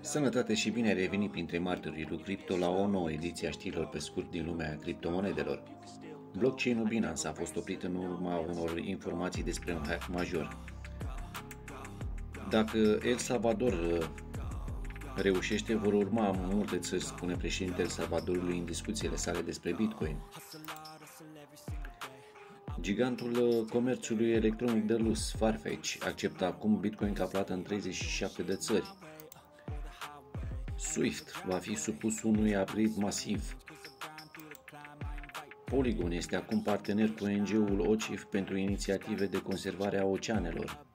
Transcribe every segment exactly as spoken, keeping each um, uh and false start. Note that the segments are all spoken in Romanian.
Sănătate și bine ai revenit printre martorii lui Cripto la o nouă ediție a știrilor pe scurt din lumea criptomonedelor. Blockchain-ul Binance a fost oprit în urma unor informații despre un hack major. Dacă El Salvador reușește, vor urma multe țări, spune președintele El Salvadorului în discuțiile sale despre Bitcoin. Gigantul comerțului electronic de luxe, Farfetch, acceptă acum Bitcoin ca plată în treizeci și șapte de țări. Swift va fi supus unui upgrade masiv. Polygon este acum partener cu O N G-ul O C I F pentru inițiative de conservare a oceanelor.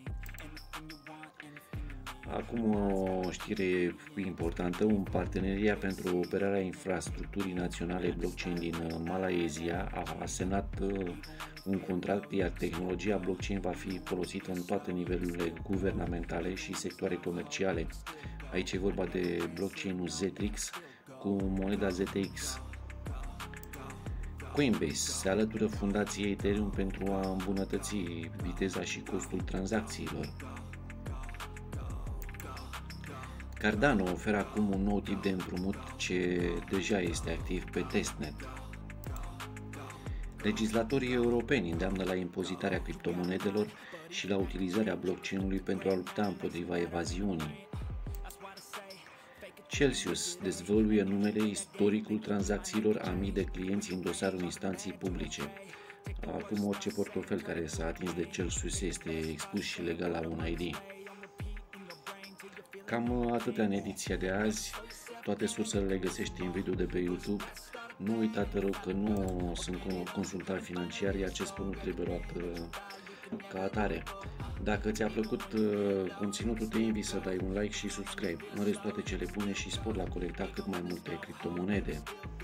Acum o știre importantă, un parteneriat pentru operarea infrastructurii naționale blockchain din Malaysia a asenat un contract, iar tehnologia blockchain va fi folosită în toate nivelurile guvernamentale și sectoare comerciale. Aici e vorba de blockchain-ul Z X cu moneda Z T X. Coinbase se alătură fundației Ethereum pentru a îmbunătăți viteza și costul tranzacțiilor. Cardano oferă acum un nou tip de împrumut ce deja este activ pe testnet. Legislatorii europeni îndeamnă la impozitarea criptomonedelor și la utilizarea blockchain-ului pentru a lupta împotriva evaziunii. Celsius dezvăluie numele, istoricul tranzacțiilor a mii de clienți în dosarul instanții publice. Acum orice portofel care s-a atins de Celsius este expus și legal la un I D. Cam atâtea în ediția de azi, toate sursele le găsești în video de pe YouTube. Nu uita, te rog, că nu sunt consultant financiar, iar ce spun nu trebuie luat ca atare. Dacă ți-a plăcut conținutul, te invit să dai un like și subscribe. În rest, toate cele bune și spor la colecta cât mai multe criptomonede.